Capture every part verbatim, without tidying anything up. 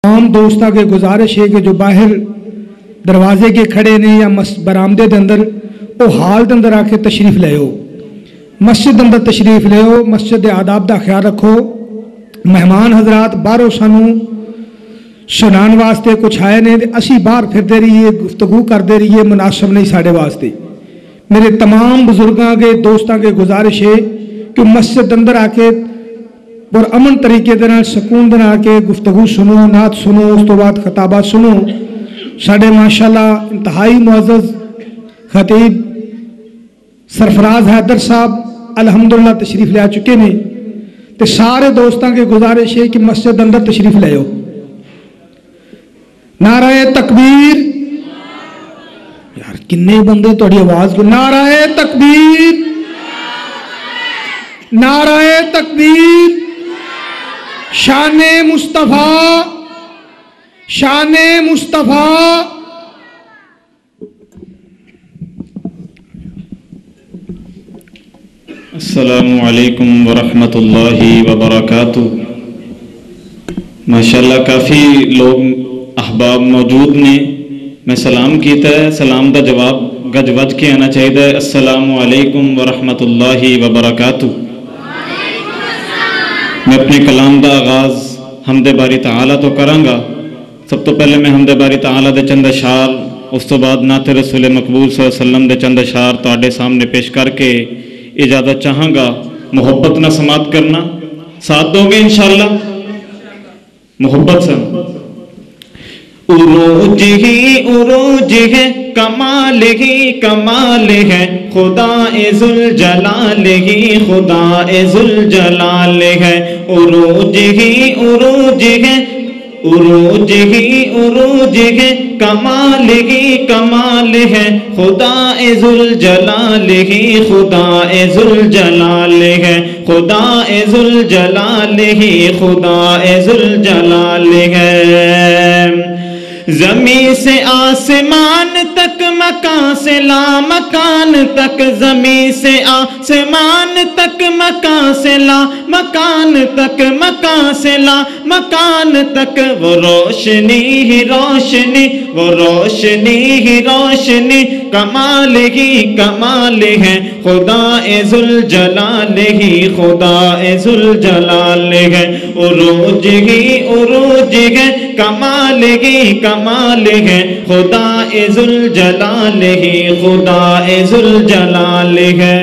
تمام دوستاں کے گزارش ہے کہ جو باہر دروازے کے کھڑے نے یا برآمدے دے اندر وہ حال دے اندر آ کے تشریف لے ہو، مسجد اندر تشریف لے ہو، مسجد دے آداب دا خیال رکھو۔ مہمان حضرات باہروں سانو سنان واسطے کچھ آئے نے، اسی باہر پھرتے رہیے، گفتگو کرتے رہیے، مناسب نہیں ساڑھے واسطے۔ میرے تمام بزرگاں کے دوستاں کے گزارش ہے کہ مسجد اندر آ کے اور امن طریقے دے نال سکون دے نال کے گفتگو سنو، نعت سنو، اس تو بعد خطابات سنو۔ ساڑھے ماشاءاللہ انتہائی معزز خطیب سرفراز حیدر صاحب الحمدللہ تشریف لے آ چکے نے، تے سارے دوستاں کے گزارش ہے کہ مسجد اندر تشریف لے آؤ۔ نعرہ تکبیر، یار کنے بندے تھوڑی آواز کو، نعرہ تکبیر، نعرہ تکبیر، شان مصطفیٰ، شان مصطفیٰ۔ السلام علیکم ورحمۃ اللہ وبرکاتہ۔ ماشاءاللہ کافی لوگ احباب موجود نے، میں سلام کیتا ہے، سلام دا جواب گج وج کے آنا چاہیے۔ السلام علیکم ورحمۃ اللہ وبرکاتہ۔ میں اپنے کلام دا آغاز حمد باری تعالیٰ تو کراں گا۔ سب تو پہلے میں حمد باری تعالیٰ دے چند اشعار، اس تو بعد نعت رسول مقبول صلی اللہ علیہ وسلم دے چند اشعار تواڈے سامنے پیش کر کے اجازت چاہاں گا۔ محبت نہ سماعت کرنا، ساتھ دو گے انشاءاللہ؟ محبت سے عروج ہی عروج ہے، کمال ہی کمال ہے، خدا ذوالجلال ہی خدا ذوالجلال ہے۔ عروج ہی عروج ہے، عروج ہی عروج ہے، کمال ہی کمال ہے، خدا ذوالجلال ہی خدا ذوالجلال ہے، خدا ذوالجلال ہی خدا ذوالجلال ہے۔ زمین سے آسمان تک، مکان سے لا مکان تک، زمین سے آسمان تک، مکان سے لا مکان تک، مکان سے لا مکان تک، وہ روشنی ہی روشنی، وہ روشنی ہی روشنی، کمال ہی کمال ہے، خدا ذوالجلال ہی خدا ذوالجلال ہے۔ عروج ہی عروج ہے، کمال ہی کمال ہے، خدا ذوالجلال ہی خدا ذوالجلال ہے،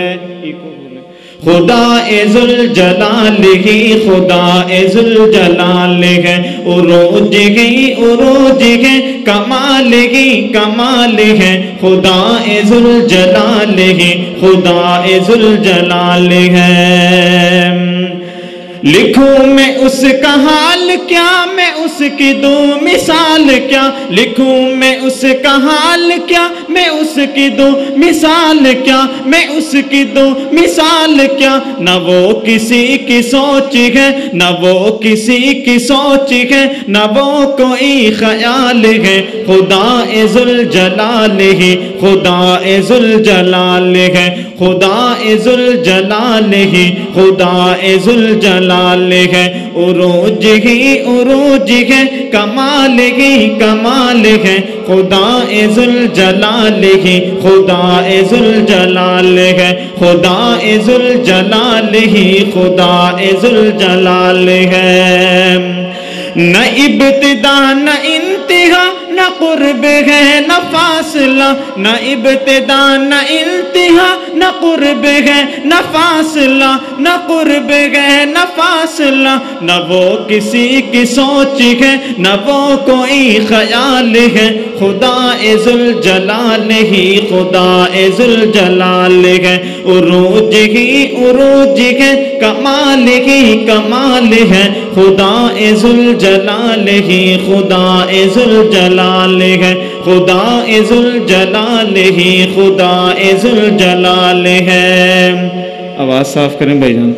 خدا ذوالجلال ہی خدا ذوالجلال ہے۔ عروج ہی عروج ہے، کمال ہی کمال ہے، خدا ذوالجلال ہی خدا ذوالجلال ہے۔ لکھوں میں اس کا حال کیا، میں اس کی دوں مثال کیا، لکھوں میں اس کا حال کیا، میں اس کی دوں مثال کیا، میں اس کی دوں مثال کیا۔ نہ وہ کسی کی سوچ ہے، نہ وہ کسی کی سوچ ہے، نہ وہ کوئی خیال ہے، خدا ذوالجلال ہی خدا ذوالجلال ہے، خدا ذوالجلال ہی خدا ذوالجلال ہے۔ عروج ہی عروج ہے، کمال ہی کمال ہے، خدا ذوالجلال ہی خدا ذوالجلال ہے، خدا ذوالجلال ہی خدا ذوالجلال ہے۔ نہ ابتدا نہ انتہا، نہ قرب ہے نہ فاصلہ، نہ ابتدا نہ انتہا، نہ قرب ہے نہ فاصلہ، نہ قرب ہے نہ فاصلہ۔ نہ وہ کسی کی سوچ ہے، نہ وہ کوئی خیال ہے، خدا ذوالجلال ہی خدا ذوالجلال ہے۔ عروج ہی عروج ہے، کمال ہی کمال ہے، خدا ذوالجلال ہی خدا ذوالجلال ہے، خدا ذوالجلال ہی خدا ذوالجلال ہے۔ آواز صاف کریں بھائی جان۔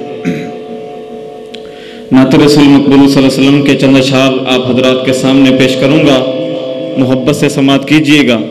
نعت رسول مقبول صلی اللہ علیہ وسلم کے چند اشعار آپ حضرات کے سامنے پیش کروں گا، محبت سے سماعت کیجئے گا۔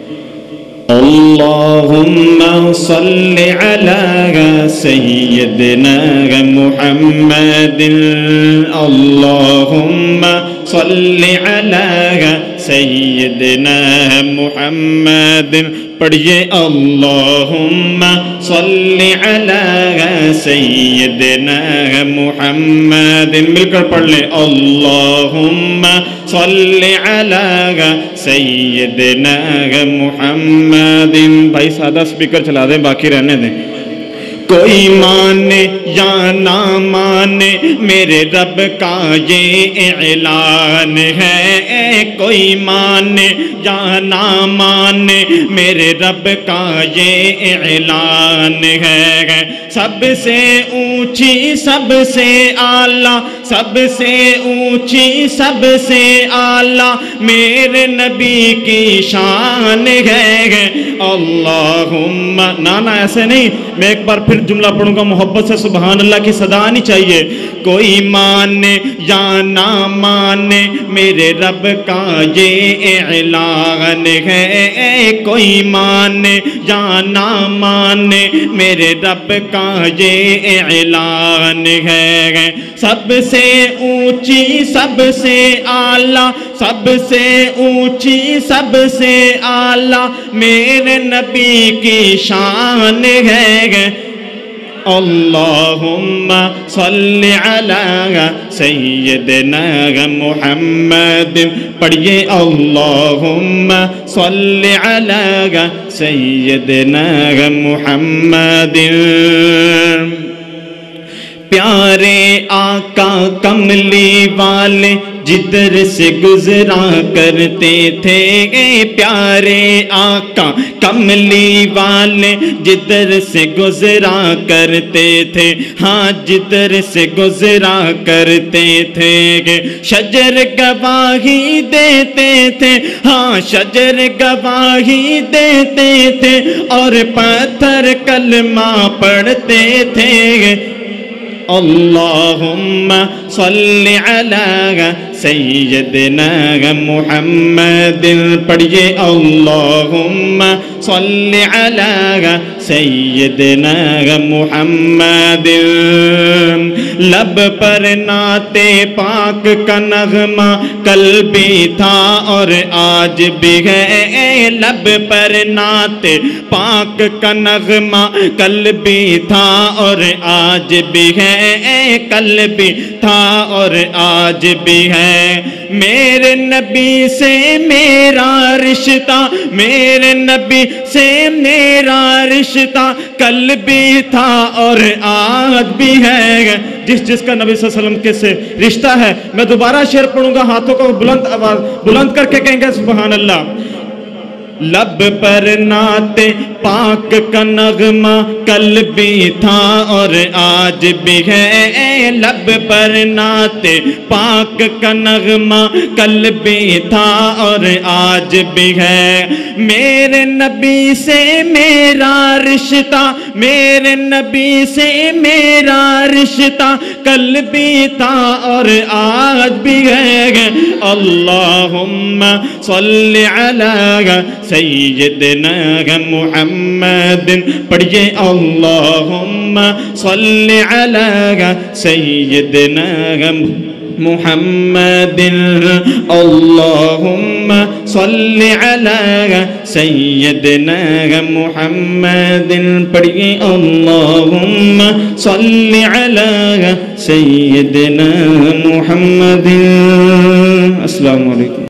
اللہم صل علی سیدنا محمد، اللہم صلی علی سیدنا محمد پڑھیے اللہم صلی علی سیدنا محمد مل کر پڑھ لیں اللہم صلی علی سیدنا محمد بھائی سادہ سپیکر چلا دیں باقی رہنے دیں کوئی مانے یا نہ مانے میرے رب کا یہ اعلان ہے کوئی مانے یا نہ مانے میرے رب کا یہ اعلان ہے سب سے اونچی سب سے اعلیٰ سب سے اونچی سب سے اعلیٰ میرے نبی کی شان ہے اللہم نا نا ایسے نہیں میں ایک بار پھر جملہ پڑھوں گا محبت سے سبحان اللہ کی صدا آنی چاہیے کوئی مانے یا نہ مانے میرے رب کا یہ اعلان ہے کوئی مانے یا نہ مانے میرے رب کا یہ اعلان ہے سب سے اونچی سب سے اعلیٰ سب سے اونچی سب سے اعلیٰ میرے نبی کی شان ہے اللہم صلی علی سیدنا محمد پڑھیے اللہم صلی علی سیدنا محمد پیارے آقا کملی والے جدھر سے گزرا کرتے تھے پیارے آقا کملی والے جدھر سے گزرا کرتے تھے ہاں جدھر سے گزرا کرتے تھے شجر گواہی دیتے تھے ہاں شجر گواہی دیتے تھے اور پتھر کلمہ پڑھتے تھے اللہم صلی علی سیدنا محمد پڑھیے اللہم صلی علی سیدنا محمد لب پر نعت پاک کا نغمہ کل بھی تھا اور آج بھی ہے لب پر نعت پاک کا نغمہ کل بھی تھا اور آج بھی ہے کل بھی تھا اور آج بھی ہے میرے نبی سے میرا رشتہ میرے نبی سے میرا رشتہ کل بھی تھا اور آج بھی ہے جس جس کا نبی صلی اللہ علیہ وسلم کے سے رشتہ ہے میں دوبارہ شعر پڑھوں گا ہاتھوں کو بلند آواز بلند کر کے کہیں گے سبحان اللہ لب پر نعت پاک کا نغمہ کل بھی تھا اور آج بھی ہے لب پر نعت پاک کا نغمہ کل بھی تھا اور آج بھی ہے میرے نبی سے میرا رشتہ میرے نبی سے میرا رشتہ کل بھی تھا اور آج بھی ہے اللہم صلی علی سیدنا محمد پڑھیے اللہم صلی علی سیدنا محمد اللہم صلی علی سیدنا محمد پڑھیے اللہم صلی علی سیدنا محمد السلام علیکم